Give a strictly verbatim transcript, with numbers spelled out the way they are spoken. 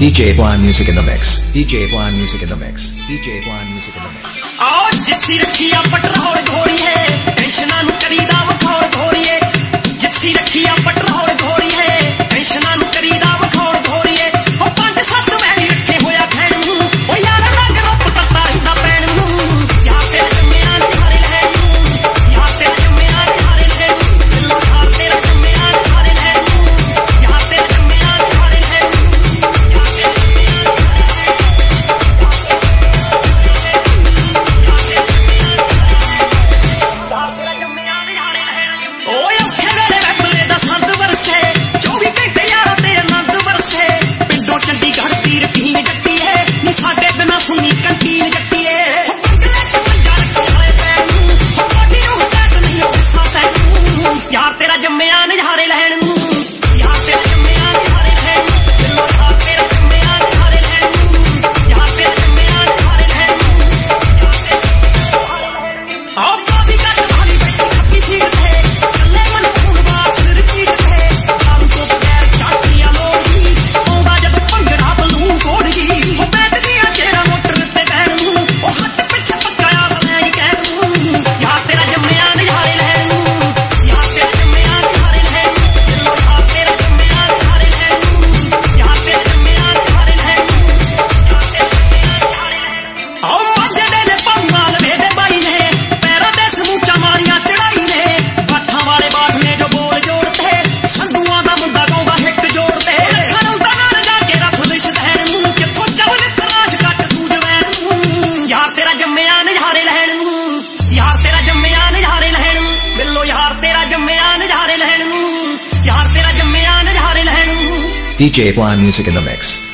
D J Blind Music in the mix. D J Blind Music in the mix. D J Blind Music in the mix. आओ Gypsy रखी आ पटरौल घोड़ी है टेंशना नु करीदा वखौल घोड़ी है जिप्सी रखी आ पटरौल घोड़ी है टेंशना नु करीदा वखौल घोड़ी है ओ पंज सत्त वैली रखे होया खैण नू ओ यार रंग रूप तत्ता हिंदा पैण नू यार तेरे जम्मिया निहारे लहे नू यार तेरे जम्मिया निहारे लहे नू दिलो यार तेरे जम्मिया निहारे लहे नू यार तेरे जम्मिया निहारे लहे नू यार तेरे जम्मिया सुनी कंटीन जट्टी है यार तेरा जम्मिया नज़ारे लैण नू यार तेरा जम्मिया नज़ारे लैण नू दिलो यार तेरा जम्मिया नज़ारे लैण नू यार तेरा जम्मिया नज़ारे लैण नू आओ बाबी कट वाली बैठी खप्पी सीट थे चले मन खून बात सिर पीट थे दारू तो बगैर चाटिया लोगी आउंदा जद भंगड़ा बलून फोड़गी हो बैठदी आ चेहरा मोटर ते बैण नू ओ हट पिछे पक्काया बलैण कहण नू यार तेरा जम्मिया नज़ारे लैण नू यार तेरा जम्मिया नज़ारे लैण नू दिलो यार तेरा जम्मिया नज़ारे लैण नू यार तेरा जम्मिया नज़ारे लैण नू यार तेरा जम्मिया नज़ारे लैण नू आओ मजे दे ने पंगाल वेदे बाई ने पैरों ते समूचा मारिया चढ़ाई ने बाठां वाले बाठ ने जो बोल जोड़ते संधुआं दा मुंडा गाउंदा हिक जोड़ते खरौंदा नाल जाके रख लिश दैन नू किथों चवल तराश कट तू जवैन नू यार तेरा जम्मिया नज़ारे लैण नू यार तेरा जम्मिया नज़ारे लैण नू बिल्लो यार तेरा जम्मिया नज़ारे लैण नू यार तेरा जम्मिया नज़ारे लैण नू D J Blind Music in the mix.